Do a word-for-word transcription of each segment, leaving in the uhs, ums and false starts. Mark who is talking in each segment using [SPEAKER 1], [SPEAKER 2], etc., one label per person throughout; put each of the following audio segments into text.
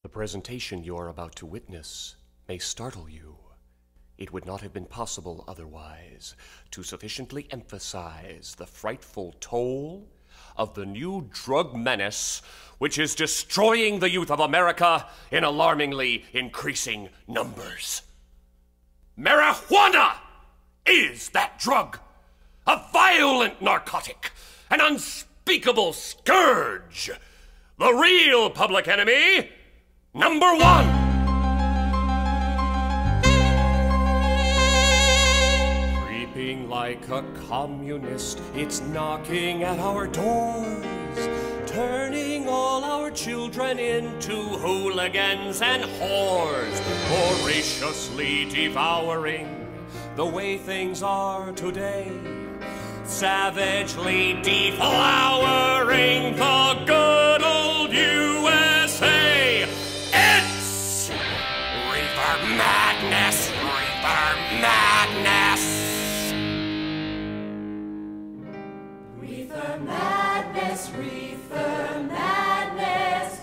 [SPEAKER 1] The presentation you're about to witness may startle you. It would not have been possible otherwise to sufficiently emphasize the frightful toll of the new drug menace which is destroying the youth of America in alarmingly increasing numbers. Marijuana is that drug, a violent narcotic, an unspeakable scourge, the real public enemy, number one. Creeping like a communist, it's knocking at our doors, turning all our children into hooligans and whores, voraciously devouring the way things are today, savagely deflowering the good old U S A. It's Reefer Madness, Reefer Madness. Reefer Madness, Reefer Madness.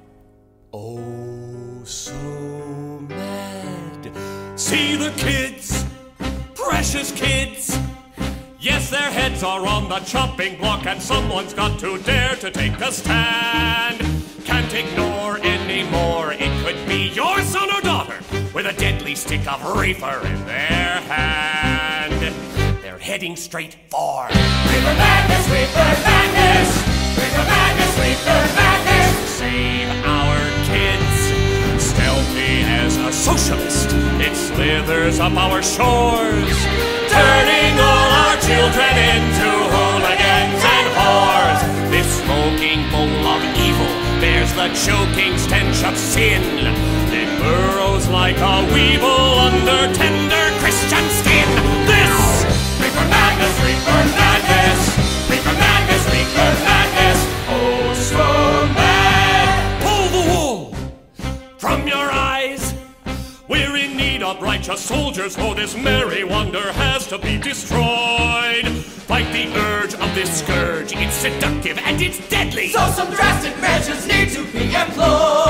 [SPEAKER 1] Oh, so mad. See the kids, precious kids. Yes, their heads are on the chopping block, and someone's got to dare to take a stand. Can't ignore anymore. It could be your son or daughter with a deadly stick of reefer in their hand. They're heading straight for Reefer Madness, Reefer Madness, Reefer Madness, Reefer Madness. Save our kids. Stealthy as a socialist, it slithers up our shores, turning all our children into hooligans and whores. This smoking bowl of evil bears the choking stench of sin. It burrows like a weevil under tender Christian skin. This Reefer Madness, Reefer Madness, Reefer Madness, Reefer Madness. Oh, so mad. Pull the wool from your eyes. We're in need of righteous soldiers, for this merry wonder has to be destroyed. Fight the urge of this scourge, it's seductive and it's deadly.
[SPEAKER 2] So some drastic measures need to be employed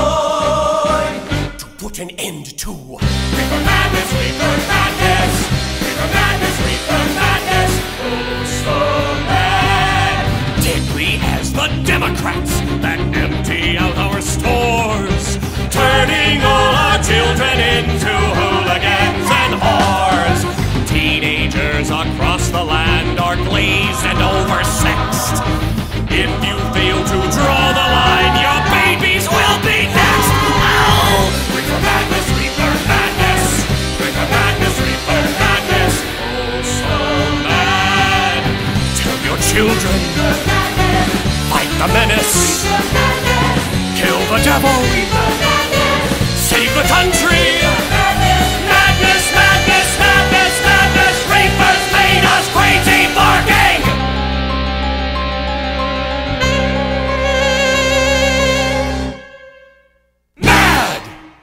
[SPEAKER 1] to put an end to
[SPEAKER 2] Reefer Madness, Reefer Madness, Reefer Madness, Reefer Madness. Oh, so mad.
[SPEAKER 1] Deadly as the Democrats that empty out our stores, turning all our children into hooligans and whores. Teenagers across the land are glazed and oversexed. If you fail to draw the line, your babies will be next. Oh!
[SPEAKER 2] Reefer Madness, Reefer Madness, Reefer Madness, Reefer Madness. Oh, so mad.
[SPEAKER 1] Tell your children, fight the menace, kill the devil, save the country. Madness, madness, madness, madness. Reefers made us crazy barking. Mad.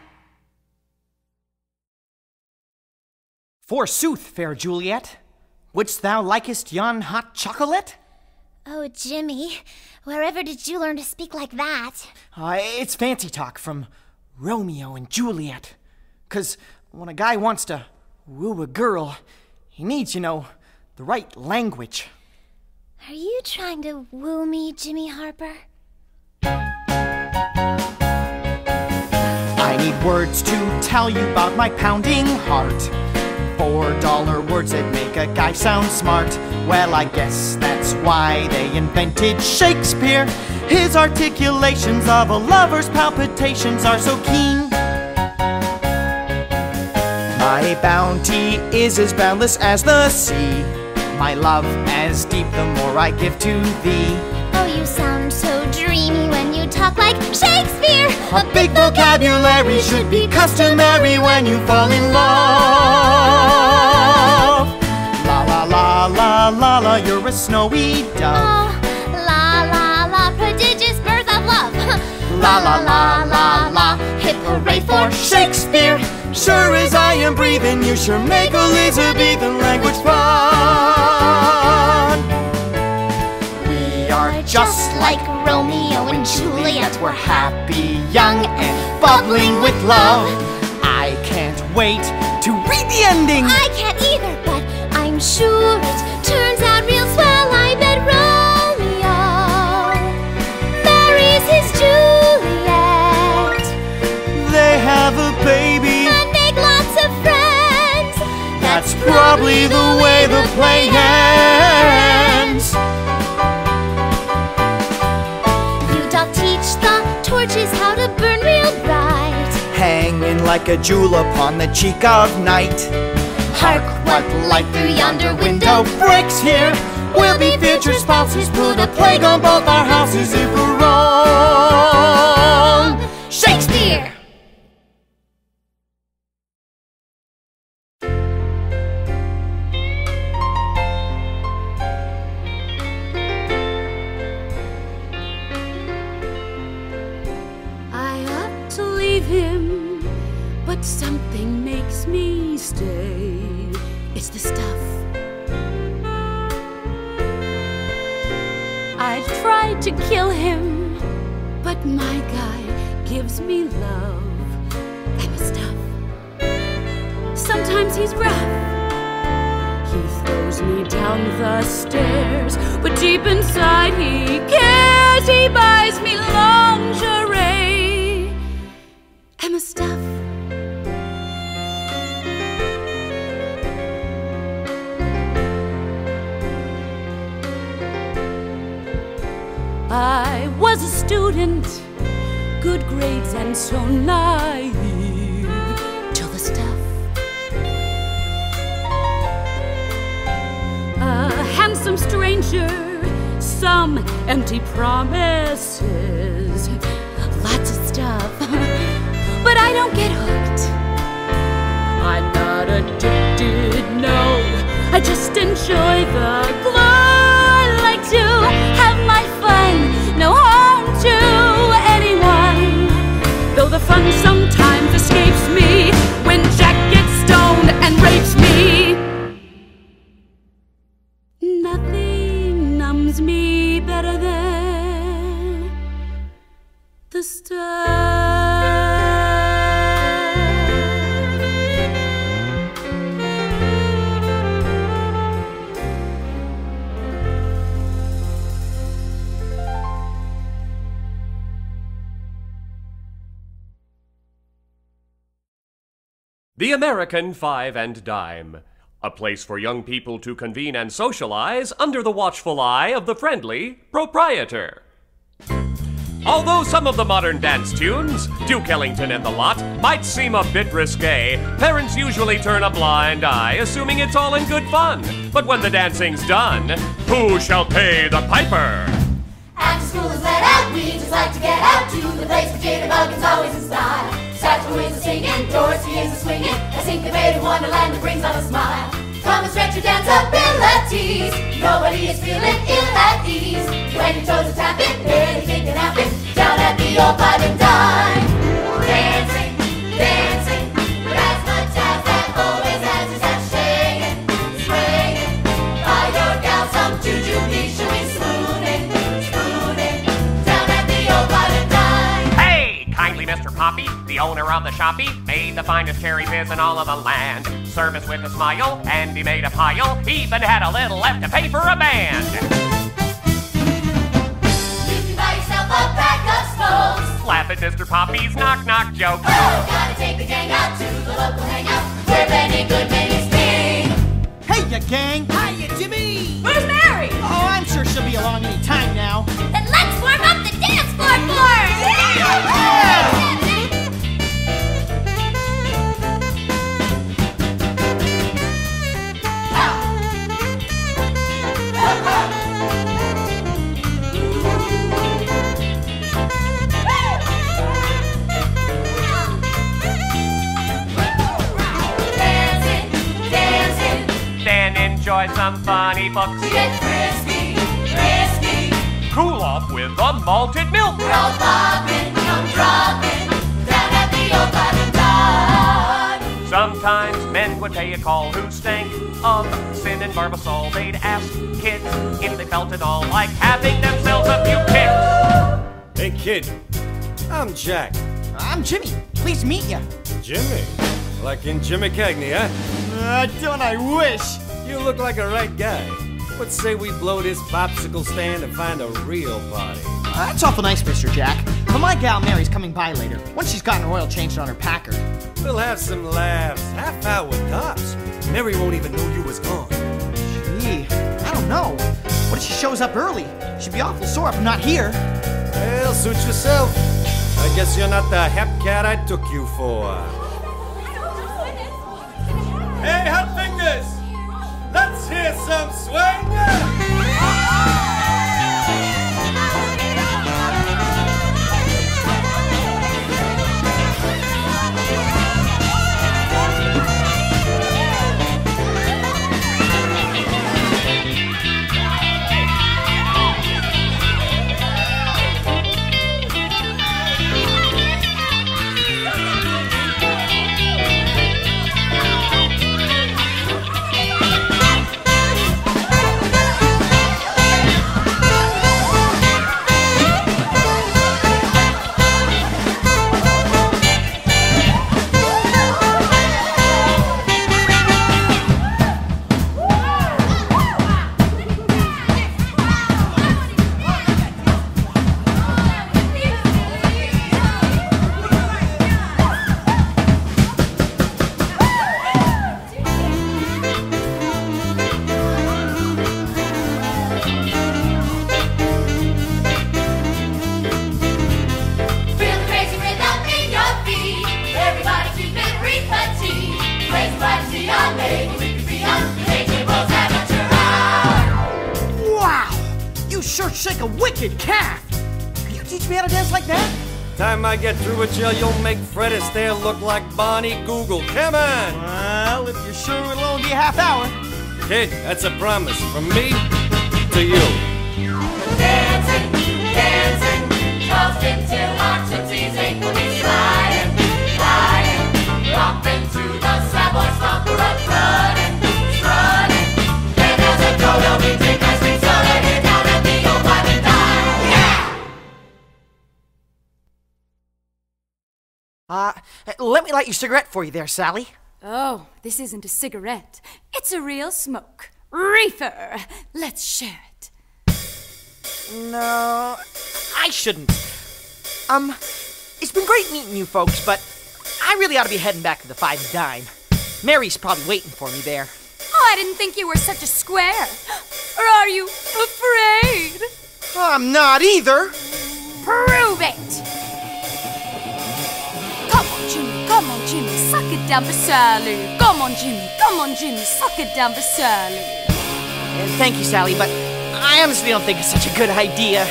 [SPEAKER 3] Forsooth, fair Juliet, wouldst thou likest yon hot chocolate?
[SPEAKER 4] Oh, Jimmy, wherever did you learn to speak like that?
[SPEAKER 3] Uh, it's fancy talk from Romeo and Juliet. 'Cause when a guy wants to woo a girl, he needs, you know, the right language.
[SPEAKER 4] Are you trying to woo me, Jimmy Harper?
[SPEAKER 3] I need words to tell you about my pounding heart. Four dollar words that make a guy sound smart. Well, I guess that's why they invented Shakespeare. His articulations of a lover's palpitations are so keen. My bounty is as boundless as the sea, my love as deep the more I give to thee.
[SPEAKER 4] Oh, you sound so dreamy when you talk like Shakespeare.
[SPEAKER 3] A big vocabulary should be customary when you fall in love. La la la la la la, you're a snowy dove.
[SPEAKER 4] Oh, la la la, prodigious birth of love.
[SPEAKER 3] La la la la la, hip hooray for Shakespeare. Sure as I am breathing, you sure make Elizabethan language fun. We are just like Romeo and Juliet. We're happy, young, and bubbling with love. I can't wait to read the ending.
[SPEAKER 4] I can't either, but I'm sure it turns out real swell. I bet Romeo marries his Juliet.
[SPEAKER 3] They have a baby
[SPEAKER 4] And make lots of friends.
[SPEAKER 3] That's probably the way the play ends.
[SPEAKER 4] You'll teach the torches how to burn real bright,
[SPEAKER 3] Hanging like a jewel upon the cheek of night. Hark, what light through yonder window breaks here. We'll be future spouses, put a plague on both our houses if we're wrong. Shakespeare!
[SPEAKER 5] I ought to leave him, but something makes me stay. It's the stuff. I tried to kill him, but my guy gives me love and the stuff. Sometimes he's rough. He throws me down the stairs, but deep inside he cares. He buys me lingerie and the stuff. I was a student, good grades and so naive, till the stuff. A handsome stranger, some empty promises, lots of stuff, but I don't get hooked. I'm not addicted, no, I just enjoy the glow. I like to have my fun, no harm to anyone, though the fun sometimes escapes me when Jack gets stoned and rapes me. Nothing numbs me better than the stuff.
[SPEAKER 1] The American Five and Dime, a place for young people to convene and socialize under the watchful eye of the friendly proprietor. Although some of the modern dance tunes, Duke Ellington and the lot, might seem a bit risque, parents usually turn a blind eye, assuming it's all in good fun. But when the dancing's done, who shall pay the piper?
[SPEAKER 6] After school is let out, we just like to get out to the place where Jitterbug is always in style. Satchel is a singing, Dorsey is a swinging, a syncopated wonderland that brings on a smile. Come and stretch your dance abilities, nobody is feeling ill at ease. When your toes are tapping, barely kicking out it, down at the old Five and Dime. Dancing, dancing, but as much as that always has is that shaking, swaying. By your gal, some jujubee should be swooning, swooning, down at the old Five and Dime.
[SPEAKER 7] Hey, kindly Mister Poppy, the owner of the shoppy, made the finest cherry biz in all of the land. Service with a smile, and he made a pile, even had a little left to pay for a band.
[SPEAKER 6] You can buy yourself a pack of smokes.
[SPEAKER 7] Laugh at Mister Poppy's knock-knock joke.
[SPEAKER 6] Oh, gotta take the gang out to the local hangout, where Benny Goodman is king.
[SPEAKER 3] Hey, ya gang!
[SPEAKER 8] Hiya, Jimmy!
[SPEAKER 5] Where's Mary?
[SPEAKER 3] Oh, I'm sure she'll be along any time now.
[SPEAKER 4] Then let's warm up the dance floor for her!
[SPEAKER 6] Dancing, dancing,
[SPEAKER 7] Then enjoy some funny books.
[SPEAKER 6] get frisky, frisky.
[SPEAKER 7] Cool off with a malted milk.
[SPEAKER 6] We're all bobbing, come dropping, down at the old Five and Dime.
[SPEAKER 7] Sometimes men would pay a call who stank of sin and barbasol. They'd ask kids if they felt at all like having themselves a few kicks.
[SPEAKER 8] Hey kid, I'm Jack.
[SPEAKER 3] I'm Jimmy. Pleased to meet you.
[SPEAKER 8] Jimmy? Like in Jimmy Cagney, huh?
[SPEAKER 3] Uh, don't I wish?
[SPEAKER 8] You look like a right guy. Let's say we blow this popsicle stand and find a real body.
[SPEAKER 3] Uh, that's awful nice, Mister Jack. But my gal Mary's coming by later, once she's gotten her oil changed on her Packard.
[SPEAKER 8] We'll have some laughs. Half out with cops. Mary won't even know you was gone.
[SPEAKER 3] Gee, I don't know. What if she shows up early? She'd be awful sore if I'm not here.
[SPEAKER 8] Well, suit yourself. I guess you're not the hep cat I took you for. Hey, hot fingers! Let's hear some swing!
[SPEAKER 3] Shake a wicked calf! Can you teach me how to dance like that?
[SPEAKER 8] Time I get through with you, you'll make Fred Astaire look like Bonnie Google. Come on!
[SPEAKER 3] Well, if you're sure it'll only be a half hour.
[SPEAKER 8] Kid, that's a promise from me to you.
[SPEAKER 6] Dancing, dancing, toasting till our tootsies ache. We'll be sliding, sliding, romping to the sad boy stomper up, running, running. Then there's a dodo, we drink ice cream soda here down at the old Five and Dime. Yeah!
[SPEAKER 3] Uh, let me light your cigarette for you there, Sally.
[SPEAKER 5] Oh, this isn't a cigarette. It's a real smoke. Reefer. Let's share it.
[SPEAKER 3] No, I shouldn't. Um, it's been great meeting you folks, but I really ought to be heading back to the Five and Dime. Mary's probably waiting for me there.
[SPEAKER 5] Oh, I didn't think you were such a square. Or are you afraid?
[SPEAKER 3] I'm not either.
[SPEAKER 5] Prove it! Come on, Jimmy, come on, Jimmy, suck it down for Sally. Come on, Jimmy, come on, Jimmy, suck it down for Sally.
[SPEAKER 3] Uh, thank you, Sally, but I honestly don't think it's such a good idea.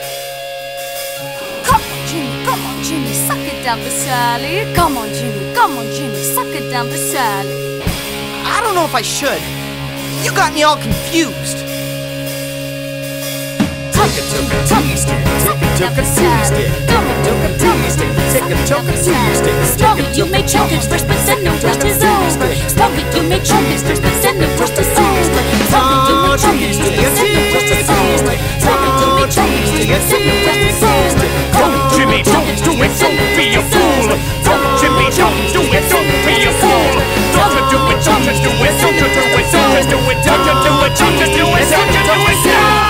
[SPEAKER 5] Come on, Jimmy, come on, Jimmy, suck it down for Sally. Come on, Jimmy, come on, Jimmy, suck it down for Sally.
[SPEAKER 3] I don't know if I should. You got me all confused.
[SPEAKER 5] Take a toke of Tuesday, take a toke of Tuesday, come on, toke of Tuesday, take a toke of Tuesday. Strong it, you may choke it first, but then the worst is over. Strong it, you may choke it first, but then the worst is over. Strong it, you may choke it first, but then the worst is over. Strong it, you may choke it first, but then the worst is over.
[SPEAKER 2] Don't Jimmy, don't do it, don't be a fool. Don't Jimmy, don't do it, don't be a fool. Don't you do it, don't you do it, don't you do it, don't you do it, don't you do it, don't you do it, don't you do it, no!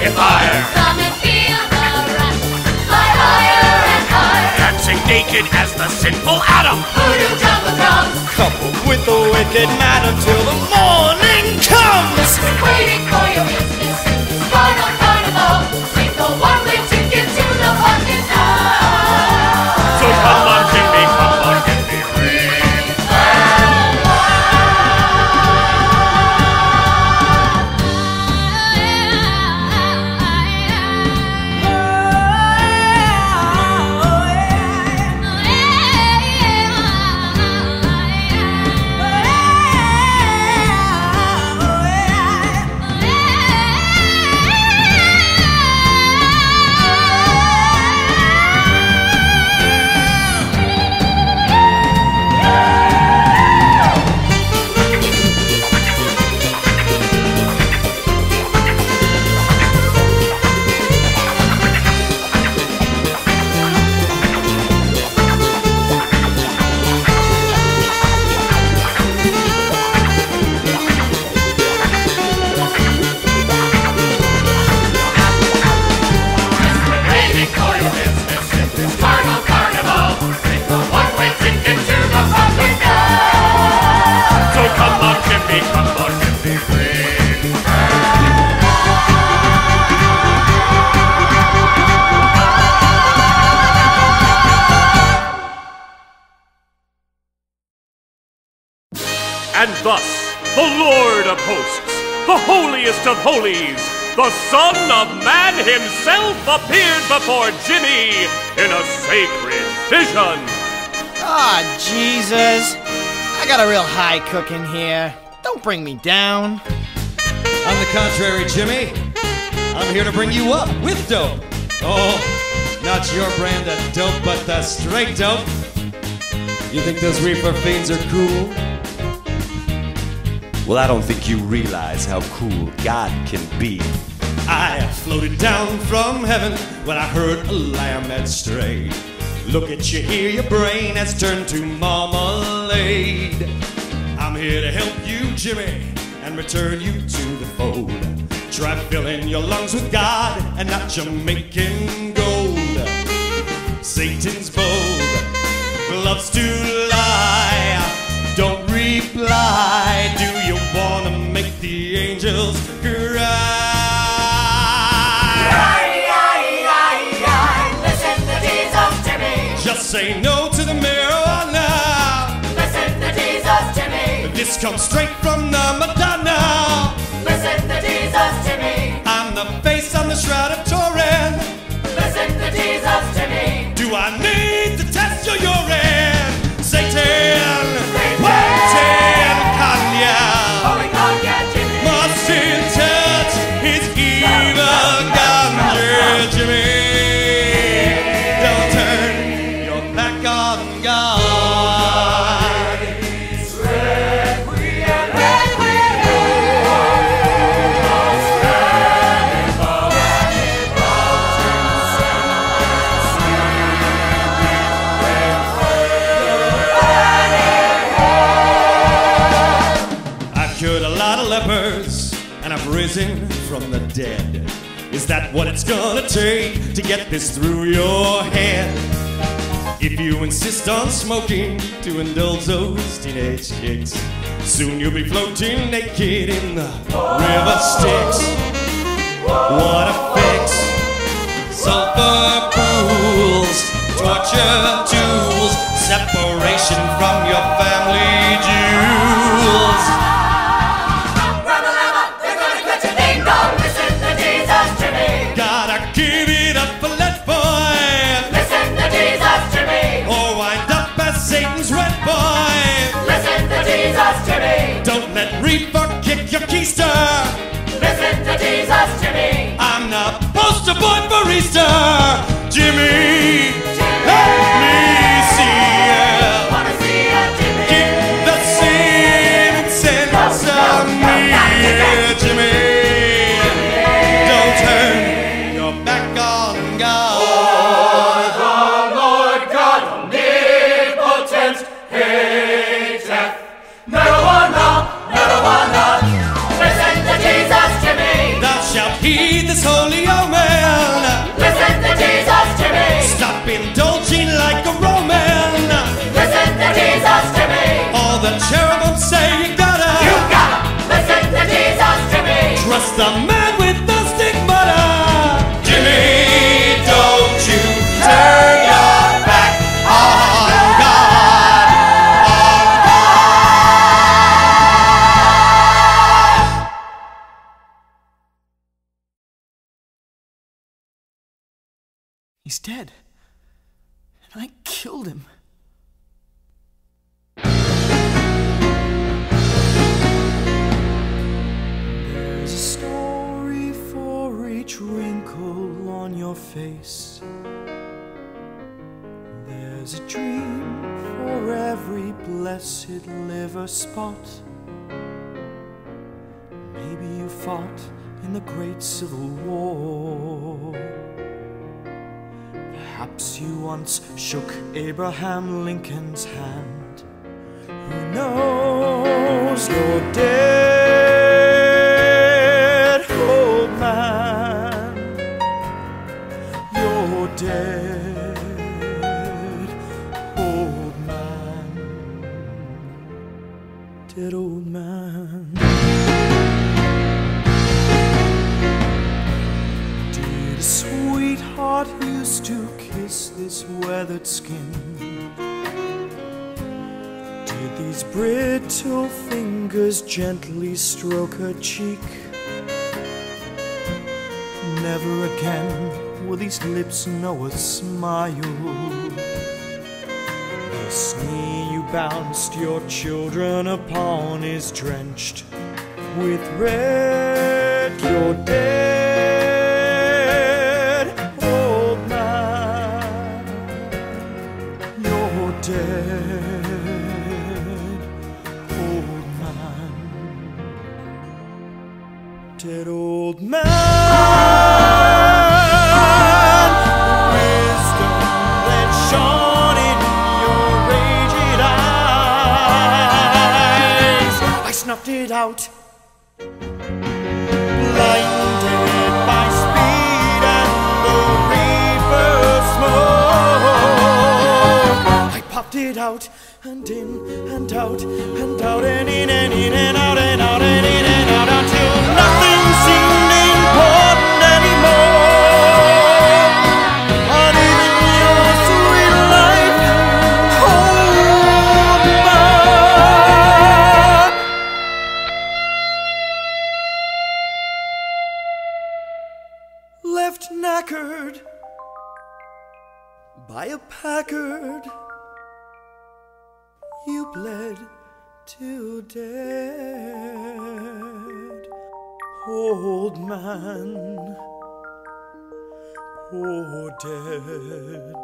[SPEAKER 1] get fire.
[SPEAKER 6] Come and feel the rush, fly higher and higher.
[SPEAKER 1] Dancing naked as the sinful Adam.
[SPEAKER 6] Voodoo jungle drums,
[SPEAKER 3] Coupled with the wicked matter till the morning comes.
[SPEAKER 6] waiting for your business. Carnival, carnival, take the one-way ticket to the pumpkin house.
[SPEAKER 1] So come on, Jimmy, come on, get me real. Waiting for your business in this carnival, carnival. Take the one-way ticket to the pumpkin house. So come on, Jimmy, come on, get me real. And thus, the Lord of hosts, the holiest of holies, the Son of Man himself appeared before Jimmy in a sacred vision.
[SPEAKER 3] Ah, Jesus. I got a real high cooking here. Don't bring me down.
[SPEAKER 8] On the contrary, Jimmy, I'm here to bring you up with dope. Oh, not your brand of dope, but the straight dope. You think those reefer fiends are cool? Well, I don't think you realize how cool God can be. I floated down from heaven when I heard a lamb had strayed. Look at you here, your brain has turned to marmalade. I'm here to help you, Jimmy, and return you to the fold. Try filling your lungs with God and not Jamaican gold. Satan's bold, loves to lie. Don't reply. Do you wanna make the angels cry?
[SPEAKER 6] Listen to Jesus, Jimmy.
[SPEAKER 8] Just say no to the marijuana.
[SPEAKER 6] Listen to Jesus, Jimmy.
[SPEAKER 8] This comes straight from the Madonna.
[SPEAKER 6] Listen to Jesus, Jimmy.
[SPEAKER 8] I'm the face on the shroud of Turin.
[SPEAKER 6] Listen to Jesus, Jimmy.
[SPEAKER 8] Do I need to test your urine? Satan, Martin, Kanye.
[SPEAKER 6] Holy Kanye, Jimmy.
[SPEAKER 8] Mustn't touch his evil ganja, Jimmy. Don't turn your back on God. Lepers, and I've risen from the dead. Is that what it's gonna take to get this through your head? If you insist on smoking to indulge those teenage chicks, soon you'll be floating naked in the river Styx. What a fix! Sulfur pools, torture tools, separation from your family jewels. Give it up for that boy.
[SPEAKER 6] Listen to Jesus, Jimmy.
[SPEAKER 8] Or wind up as Satan's red boy.
[SPEAKER 6] Listen to Jesus, Jimmy.
[SPEAKER 8] Don't let reefer kick your keister.
[SPEAKER 6] Listen to Jesus, Jimmy.
[SPEAKER 8] I'm the poster boy for Easter. Jimmy, let me see ya.
[SPEAKER 6] Wanna see ya, Jimmy?
[SPEAKER 8] Keep the sin sense of me, Jimmy. Don't turn back on God.
[SPEAKER 1] For the Lord God omnipotent hateth marijuana, marijuana.
[SPEAKER 6] Listen to Jesus, Jimmy.
[SPEAKER 8] Thou shalt heed this holy the cherubim say you gotta,
[SPEAKER 6] You gotta listen to Jesus, Jimmy.
[SPEAKER 8] trust the man with the stigmata. Jimmy, don't you turn your back on God, on God.
[SPEAKER 3] He's dead. And I killed him. There's a story for each wrinkle on your face. There's a dream for every blessed liver spot. Maybe you fought in the Great Civil War. Perhaps you once shook Abraham Lincoln's hand. Who knows, you're dead, old man. You're dead, old man. Dead old man. Did a sweetheart used to kiss this weathered skin? Did these brittle fingers gently stroke her cheek? Never again will these lips know a smile. This knee you bounced your children upon is drenched with red. You're dead, old man. You're dead, old man. Dead old man. Wisdom that shone in your aged eyes, I snuffed it out. Blinded by speed and the reefer smoke, I popped it out and in and out and out and in and in and out and out and in and out until nothing seemed important anymore. Not even your sweet life, old man. Left knackered by a Packard, you bled to dead, old man, poor dead,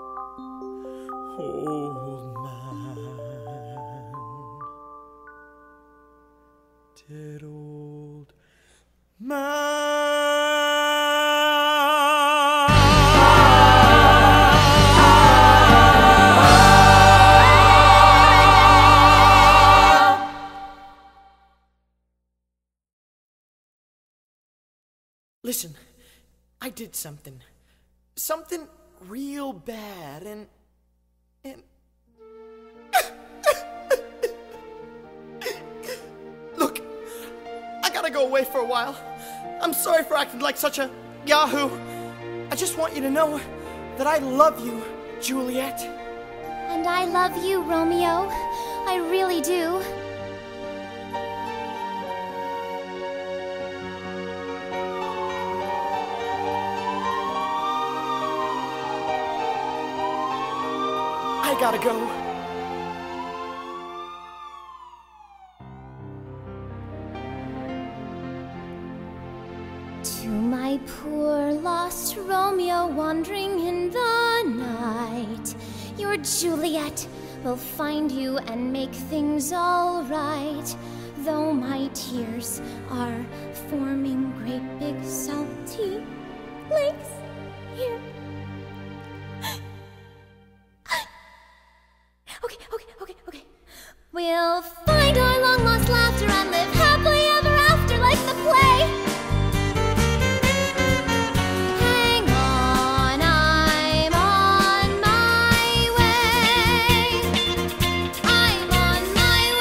[SPEAKER 3] old man, dead old man. Listen, I did something. Something real bad and... and... Look, I gotta go away for a while. I'm sorry for acting like such a yahoo. I just want you to know that I love you, Juliet.
[SPEAKER 4] And I love you, Romeo. I really do.
[SPEAKER 3] I gotta go.
[SPEAKER 4] To my poor lost Romeo wandering in the night, your Juliet will find you and make things all right. Though my tears are forming great big salty lakes here. Okay, okay, okay, okay. We'll find our long lost laughter and live happily ever after like the play. Hang on, I'm on my way. I'm on my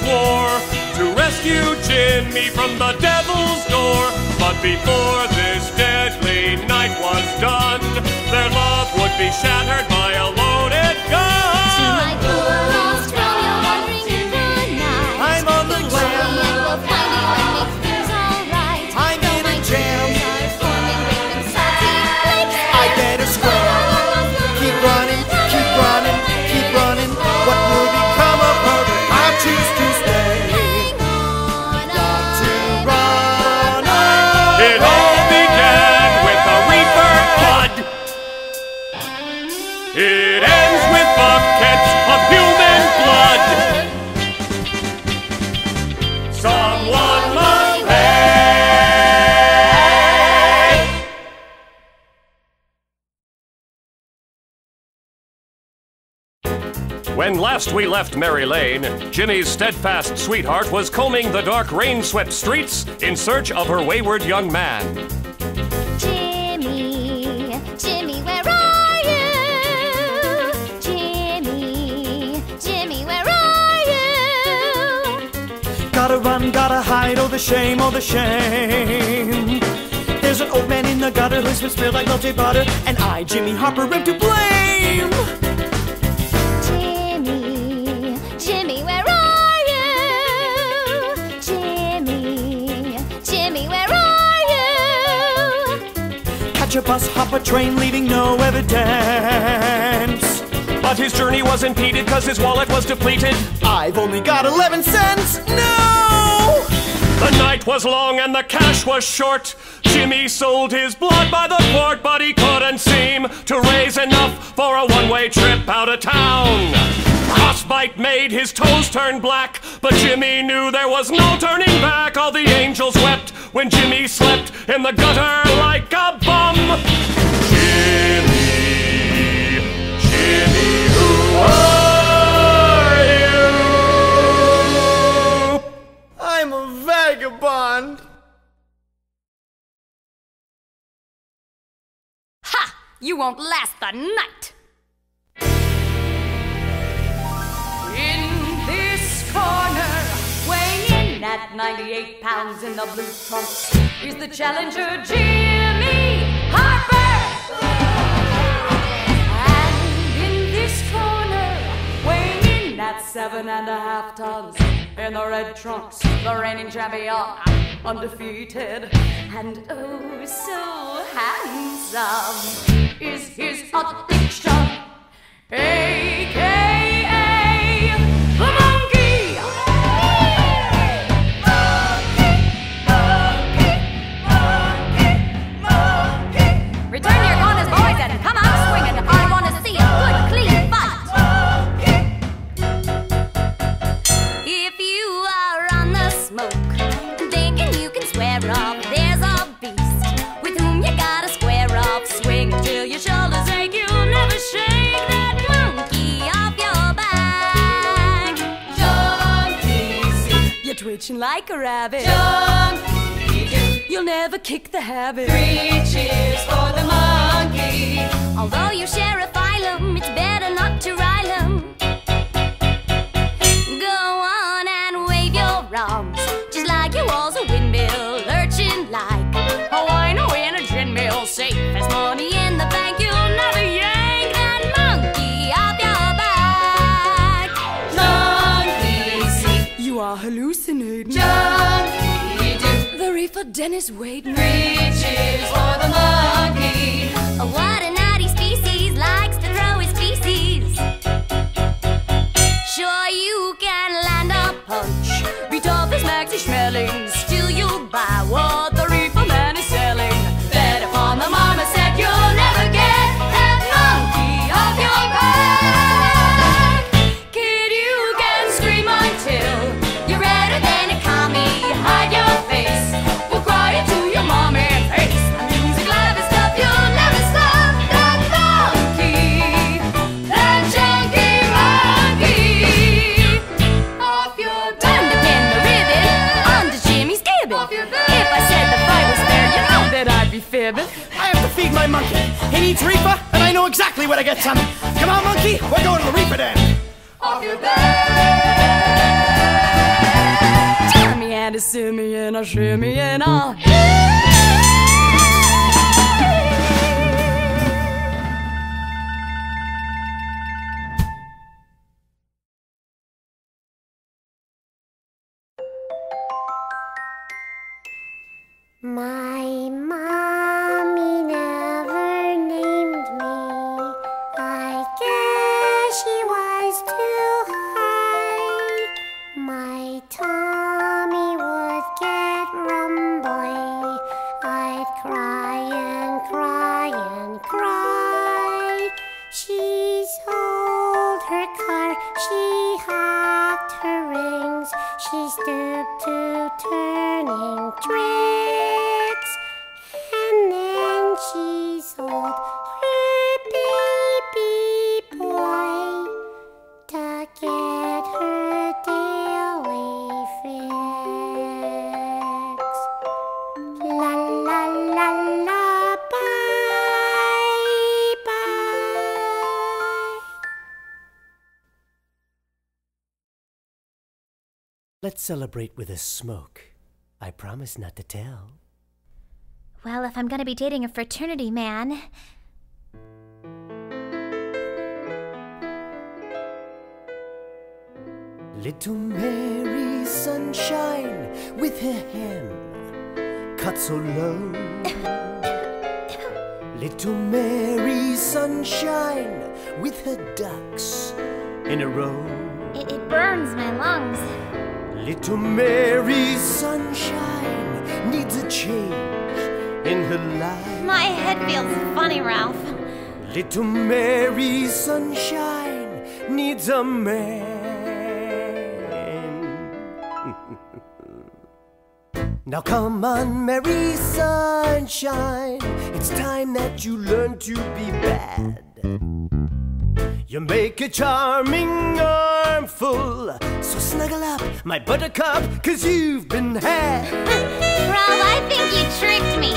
[SPEAKER 1] swore to rescue Jimmy from the devil's door. But before this deadly night was done, their love would be shattered by a loaded gun.
[SPEAKER 4] To my poor lost Romeo wandering in the night,
[SPEAKER 3] I'm on the lam.
[SPEAKER 4] Juliet will find you and make things alright.
[SPEAKER 3] I'm in a jam.
[SPEAKER 4] Are forming great and salty flakes.
[SPEAKER 3] I better scram. Keep running, keep running, keep running. What will become of her? I choose to stay.
[SPEAKER 4] Hang on,
[SPEAKER 3] Got to run
[SPEAKER 1] It all began with a reaper flood. It ends with buckets of human blood. Someone must pay. When last we left Mary Lane, Jimmy's steadfast sweetheart was combing the dark rain-swept streets in search of her wayward young man.
[SPEAKER 4] Jimmy, Jimmy, where are you? Jimmy, Jimmy, where are you?
[SPEAKER 3] Gotta run, gotta hide, oh the shame, oh the shame. There's an old man in the gutter who's been spilled like melted butter, and I, Jimmy Harper, am to blame.
[SPEAKER 4] Jimmy, Jimmy, where are you? Jimmy, Jimmy, where are you?
[SPEAKER 3] Catch a bus, hop a train, leaving no evidence.
[SPEAKER 1] But his journey was impeded cause his wallet was depleted.
[SPEAKER 3] I've only got eleven cents, no!
[SPEAKER 1] The night was long and the cash was short. Jimmy sold his blood by the quart, but he couldn't seem to raise enough for a one-way trip out of town. Frostbite made his toes turn black, but Jimmy knew there was no turning back. All the angels wept when Jimmy slept in the gutter like a bum. Jimmy, Jimmy, who are you?
[SPEAKER 3] I'm a vagabond.
[SPEAKER 5] Ha! You won't last the night. In this corner, weighing in at ninety-eight pounds in the blue trunks, is the challenger Jimmy Harper. And in this corner, weighing in at seven and a half tons in the red trunks, the reigning champion, undefeated and oh so handsome, is his addiction, A K A the monkey. Monkey, monkey, monkey, monkey. Return your corners, boys, and come out swinging. I want to see a good, clean fight. If you are on the smoke, thinking you can swear off, there's a beast with whom you gotta square off. Swing till your shoulders ache, you'll never shake that monkey off your back. Junkie, you're twitching like a rabbit. Junkie, you'll never kick the habit. Three cheers for the monkey. Although you share a phylum, it's better not to rile him. Go on and wave your arms, just like you was a windmill, lurching like a wino in a gin mill. Safe as money in the bank, you'll never yank that monkey off your back. Monkey, you are hallucinating. Junkie, do the reefer Dennis Wade. Three cheers for the monkey. What a naughty species, likes to throw his feces. Sure you can land a punch, beat off his maxi schmeling, still you'll buy what the reefer man is selling. Bet upon the marmoset you'll never get that monkey off your back. Kid, you can scream until you're redder than a commie. Hide your face, we'll cry it to your mommy. Face the music, live and stuff, you'll never stop that monkey, that junkie monkey off your back. Time to pin the ribbon onto Jimmy's gibbon. If I said the fight was fair, you know that I'd be fibbing.
[SPEAKER 3] I have to feed my monkey. He needs reefer, and I know exactly where to get some. Come on, monkey, we're going to the reefer den.
[SPEAKER 6] Off your back.
[SPEAKER 5] and a shimmy and a shimmy and a.
[SPEAKER 9] My mommy never named me. I guess she was too high. My tummy would get rumbly. I'd cry and cry and cry. She sold her car, she hacked her rings, she stooped to turning tricks, and then she sold her baby boy to get her daily fix. La la la la, bye bye.
[SPEAKER 10] Let's celebrate with a smoke. I promise not to tell.
[SPEAKER 4] Well, if I'm gonna be dating a fraternity man...
[SPEAKER 10] Little Mary Sunshine with her hem cut so low. Little Mary Sunshine with her ducks in a row.
[SPEAKER 4] It, it burns my lungs.
[SPEAKER 10] Little Mary Sunshine needs a change in her life.
[SPEAKER 4] My head feels funny, Ralph.
[SPEAKER 10] Little Mary Sunshine needs a man. Now come on, Mary Sunshine, it's time that you learn to be bad. You make a charming armful, so snuggle up, my buttercup, 'cause you've been had.
[SPEAKER 4] Ralph, I think you tricked me.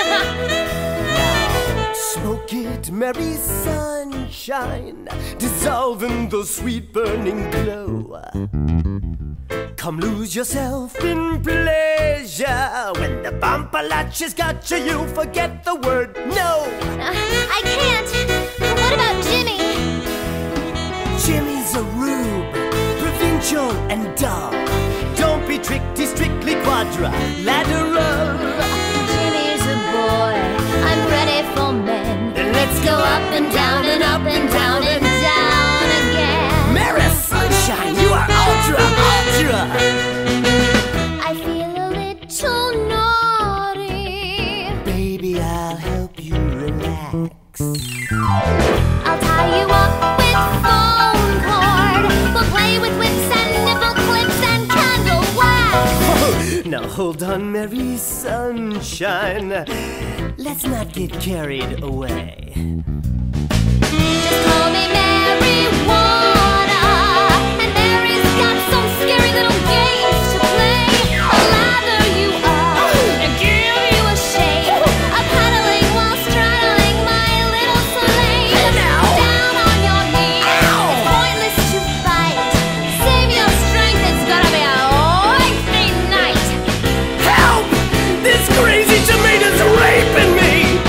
[SPEAKER 10] Now, smoke it, Mary Sunshine, dissolve in the sweet burning glow. Come lose yourself in pleasure. When the bumper latch has got you, you forget the word no.
[SPEAKER 4] Uh, I can't. What about Jimmy?
[SPEAKER 10] Jimmy's a rube, provincial and dull. Don't be tricked, he's strictly quadrilateral.
[SPEAKER 4] Jimmy's a boy, I'm ready for men.
[SPEAKER 10] Then let's go up and down and up and down and
[SPEAKER 4] down again.
[SPEAKER 10] Mary Sunshine, you are ultra, ultra.
[SPEAKER 4] I feel a little naughty.
[SPEAKER 10] Baby, I'll help you relax.
[SPEAKER 4] I'll tie you up with phone cord. We'll play with whips and nipple clips and candle wax.
[SPEAKER 10] Now hold on, Mary Sunshine. Let's not get carried away.
[SPEAKER 4] Just call me Marijuana, and Mary's got some scary little games to play. I'll lather you up and give you a shake. A paddling while straddling my little sleigh. Down on your knees, it's pointless to fight. Save your strength, it's gonna be a lengthy night.
[SPEAKER 10] Help! This crazy tomato's raping me!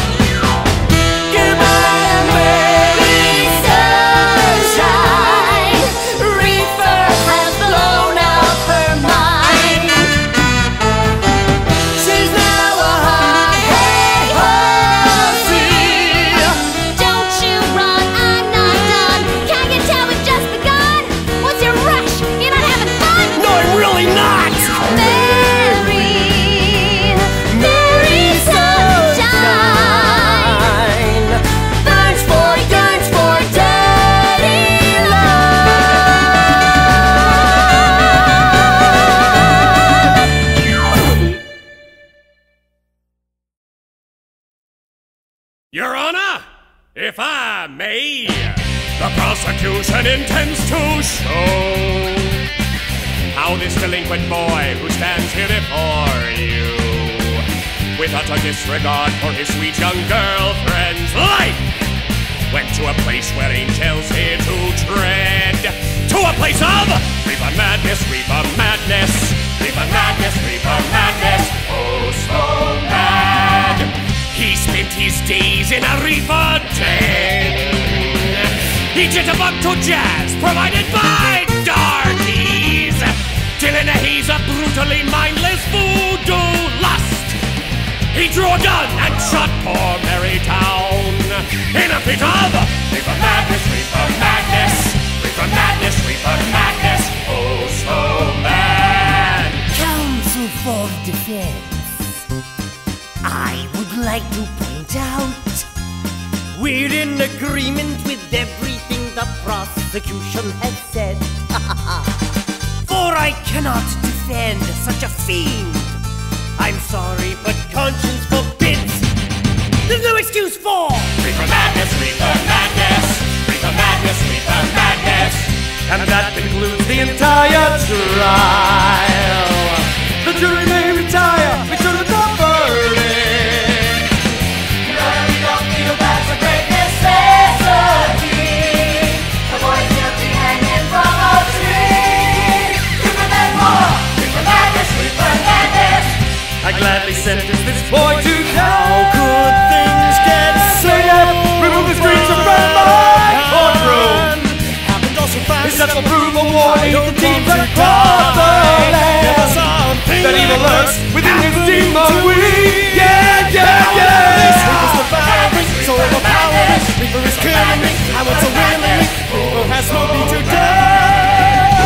[SPEAKER 10] Goodbye, Mary Sunshine.
[SPEAKER 4] Reefer has blown up her mind.
[SPEAKER 10] She's now a hot hussy.
[SPEAKER 4] Don't you run, I'm not done. Can't you tell we've just begun? What's your rush? You're not having fun?
[SPEAKER 10] No, I'm really not!
[SPEAKER 4] Mary, Mary Sunshine, burns for, yearns for dirty love.
[SPEAKER 1] Your Honor, if I may, the prosecution intends to show how this delinquent boy who stands here before you, with utter disregard for his sweet young girlfriend's life, went to a place where angels fear to tread, to a place of reaper madness, reaper madness, reaper madness, reaper He's in a reefer tin. He jitterbug to jazz, provided by darkies. Till in a haze of brutally mindless voodoo lust, he drew a gun and shot poor Marytown in a fit of reefer madness, reefer madness, reefer madness, reefer madness. Oh, so mad.
[SPEAKER 11] Counsel for defense, I would like to point out we're in agreement with everything the prosecution has said. For I cannot defend such a fiend. I'm sorry, but conscience forbids. There's no excuse for
[SPEAKER 1] reefer madness, reefer madness, reefer madness, reefer madness.
[SPEAKER 8] And that concludes the entire trial. The jury may retire, return to the verdict.
[SPEAKER 6] We don't feel that's a great necessity. The boy's guilty hanging from a tree. Reefer that more, reefer madness, reefer madness.
[SPEAKER 8] I gladly sentence this boy to how could things get so bad? Remove the screens from my courtroom. Is that will prove a warning to teams across the land? That evil lurks within his demonry. Yeah, yeah, yeah. This is the virus, so overpowering. Reaper is killing me. I want to willing me. Reaper has smoked me to death.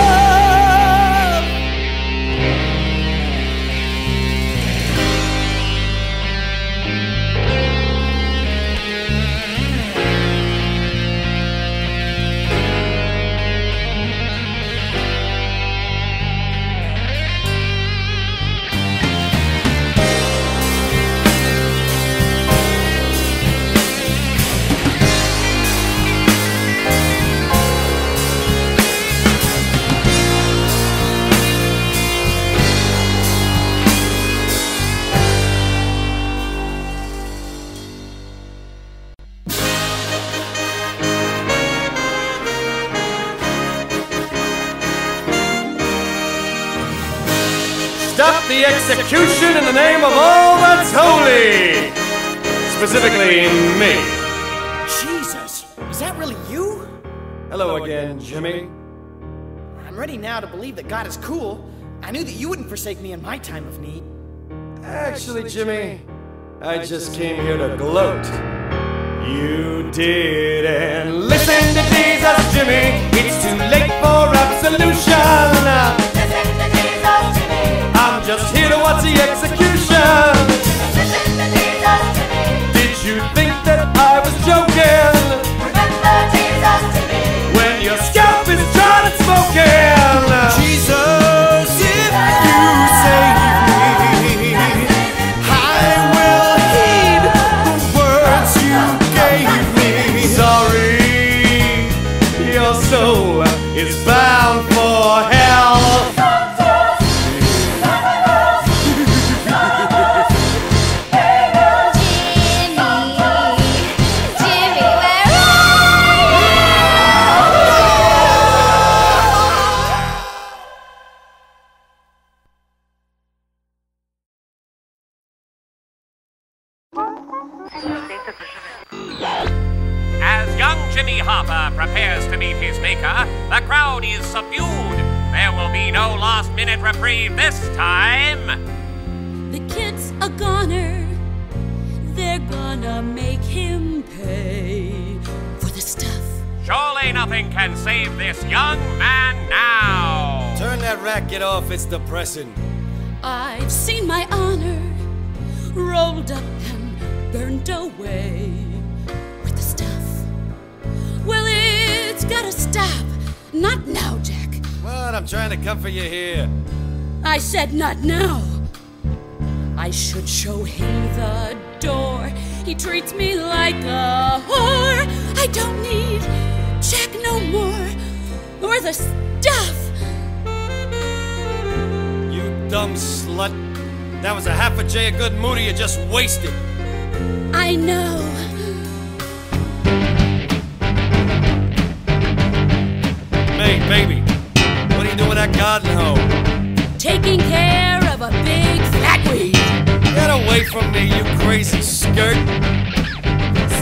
[SPEAKER 8] Stop the execution in the name of all that's holy! Specifically, me.
[SPEAKER 3] Jesus, is that really you?
[SPEAKER 8] Hello again, Jimmy.
[SPEAKER 3] I'm ready now to believe that God is cool. I knew that you wouldn't forsake me in my time of need.
[SPEAKER 8] Actually, Jimmy, I just came here to gloat. You didn't listen to Jesus, Jimmy. It's too late for absolution.
[SPEAKER 6] Listen to Jesus, Jimmy.
[SPEAKER 8] I'm just here to watch the execution.
[SPEAKER 6] Listen to Jesus, Jimmy.
[SPEAKER 8] Did you think that I was joking?
[SPEAKER 6] Remember Jesus, Jimmy.
[SPEAKER 8] When your scalp is dry and smoking. Jesus, if you save me, I will heed the words you gave me. Sorry, your soul is bound for hell.
[SPEAKER 7] As young Jimmy Hopper prepares to meet his maker, the crowd is subdued. There will be no last-minute reprieve this time.
[SPEAKER 5] The kid's a goner. They're gonna make him pay for the stuff.
[SPEAKER 7] Surely nothing can save this young man now.
[SPEAKER 8] Turn that racket off, it's depressing.
[SPEAKER 5] I've seen my honor rolled up and burned away with the stuff. Well, it's gotta stop. Not now, Jack.
[SPEAKER 8] What? I'm trying to comfort you here.
[SPEAKER 5] I said not now. I should show him the door. He treats me like a whore. I don't need Jack no more, or the stuff.
[SPEAKER 8] You dumb slut. That was a half a J of good moody you just wasted.
[SPEAKER 5] I know.
[SPEAKER 8] May, baby, what are you doing with that garden hoe?
[SPEAKER 5] Taking care of a big fat weed.
[SPEAKER 8] Get away from me, you crazy skirt.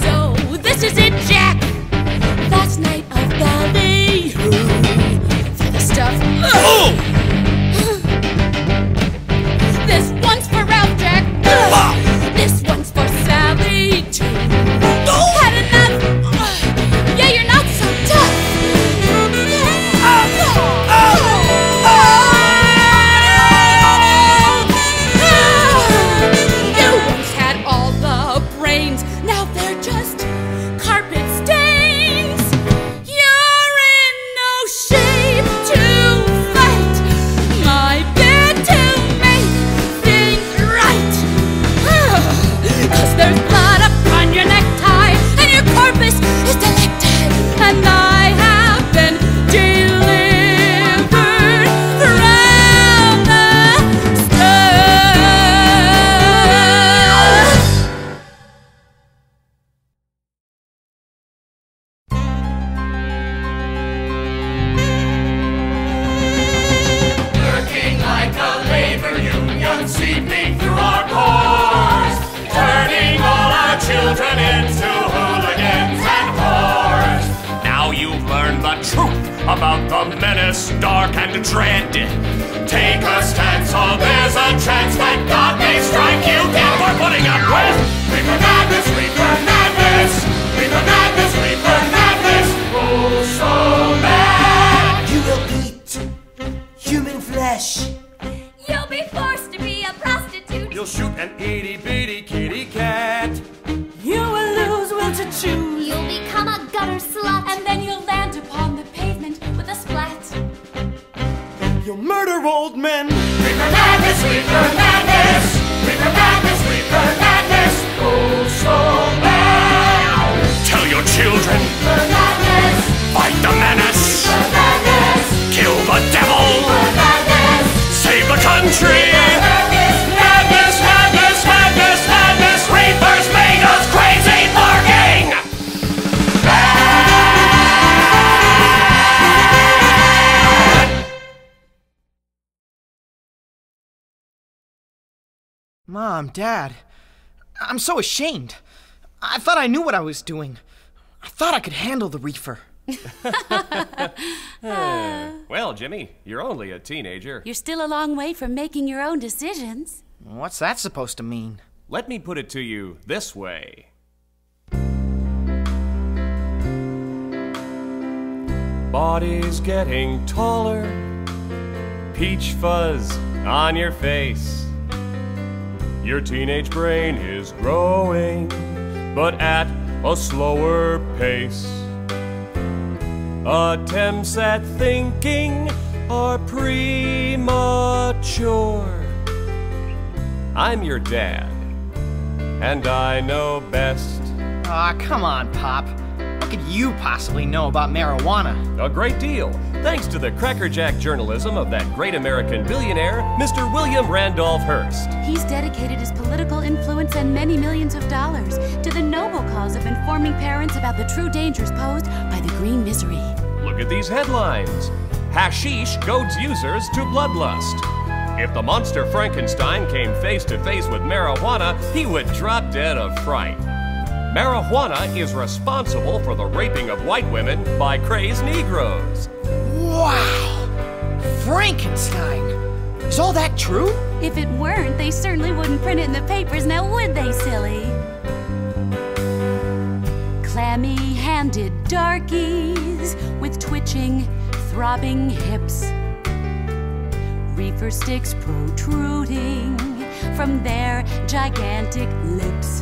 [SPEAKER 1] a menace dark and dread. Take a stand so there's a chance that God may strike you dead for putting up with Reaper Madness, Reaper Madness, Reaper Madness, Reaper Madness. Oh, so mad.
[SPEAKER 11] You will eat human flesh.
[SPEAKER 4] You'll be forced to be a prostitute.
[SPEAKER 10] You'll shoot an itty-bitty kitty cat.
[SPEAKER 5] You will lose will to choose.
[SPEAKER 4] You'll become a gutter slut.
[SPEAKER 5] And then you'll land upon the pavement with a splat.
[SPEAKER 10] You'll murder old men.
[SPEAKER 1] Reaper Madness, Reaper Madness, Reaper Madness, Reaper Madness. Oh, so mad. Tell your children,
[SPEAKER 6] Reaper Madness,
[SPEAKER 1] fight the menace,
[SPEAKER 6] Reaper Madness,
[SPEAKER 1] kill the devil,
[SPEAKER 6] Reaper Madness,
[SPEAKER 1] save the country.
[SPEAKER 6] Madness,
[SPEAKER 1] Madness, madness, madness, madness. Reapers made us crazy barking.
[SPEAKER 3] Mom, Dad, I'm so ashamed. I thought I knew what I was doing. I thought I could handle the reefer.
[SPEAKER 7] Well, Jimmy, you're only a teenager.
[SPEAKER 5] You're still a long way from making your own decisions.
[SPEAKER 3] What's that supposed to mean?
[SPEAKER 7] Let me put it to you this way. Body's getting taller, peach fuzz on your face. Your teenage brain is growing, but at a slower pace. Attempts at thinking are premature. I'm your dad, and I know best.
[SPEAKER 3] Aw, come on, Pop. What could you possibly know about marijuana?
[SPEAKER 7] A great deal, thanks to the crackerjack journalism of that great American billionaire, Mister William Randolph Hearst.
[SPEAKER 5] He's dedicated his political influence and many millions of dollars to the noble cause of informing parents about the true dangers posed by the green misery.
[SPEAKER 7] Look at these headlines. Hashish goads users to bloodlust. If the monster Frankenstein came face to face with marijuana, he would drop dead of fright. Marijuana is responsible for the raping of white women by crazed Negroes.
[SPEAKER 3] Wow! Frankenstein! Is all that true?
[SPEAKER 5] If it weren't, they certainly wouldn't print it in the papers, now would they, silly? Clammy-handed darkies with twitching, throbbing hips. Reefer sticks protruding from their gigantic lips.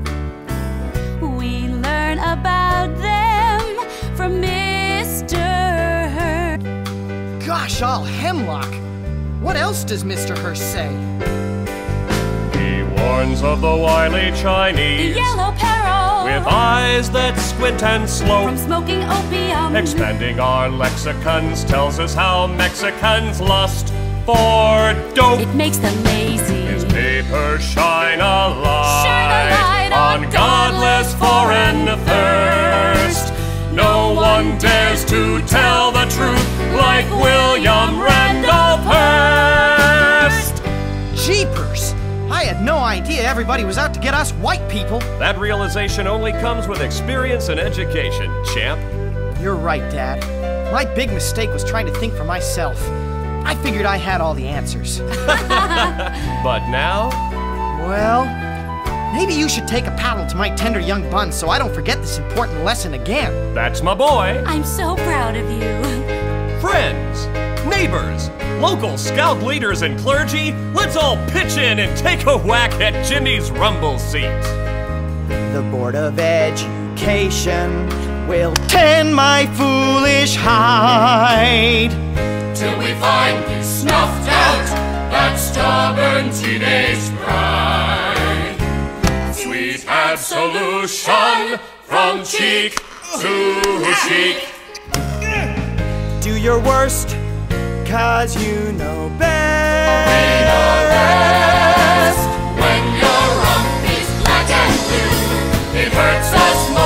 [SPEAKER 5] We learn about them from Mister Hearst.
[SPEAKER 3] Gosh, all hemlock! What else does Mister Hearst say?
[SPEAKER 7] He warns of the wily Chinese,
[SPEAKER 5] The yellow peril,
[SPEAKER 7] with eyes that squint and slope.
[SPEAKER 5] from smoking opium.
[SPEAKER 7] Expanding our lexicons tells us how Mexicans lust for dope.
[SPEAKER 5] It makes them lazy.
[SPEAKER 7] His papers shine a light,
[SPEAKER 5] Shine a light on
[SPEAKER 7] on godless foreign thirst. No one dares to tell the truth like William Randolph Hearst.
[SPEAKER 3] Jeepers! I had no idea everybody was out to get us white people.
[SPEAKER 7] That realization only comes with experience and education, champ.
[SPEAKER 3] You're right, Dad. My big mistake was trying to think for myself. I figured I had all the answers.
[SPEAKER 7] But now?
[SPEAKER 3] Well, maybe you should take a paddle to my tender young buns so I don't forget this important lesson again.
[SPEAKER 7] That's my boy.
[SPEAKER 5] I'm so proud of you.
[SPEAKER 7] Friends, neighbors, local scout leaders and clergy, let's all pitch in and take a whack at Jimmy's rumble seat.
[SPEAKER 3] The Board of Education will tend my foolish hide.
[SPEAKER 1] Till we find snuffed out that stubborn teenage pride. Sweet absolution from cheek to cheek.
[SPEAKER 3] Do your worst, cause you know best.
[SPEAKER 1] We know best. When your rump is black and blue, it hurts us more.